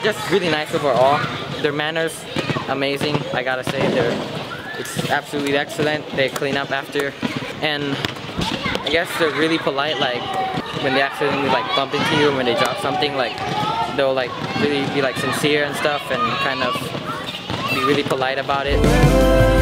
just really nice overall. Their manners, amazing. I gotta say, it's absolutely excellent. They clean up after, and I guess they're really polite. Like when they accidentally like bump into you, when they drop something, like they'll like really be like sincere and stuff, and kind of be really polite about it.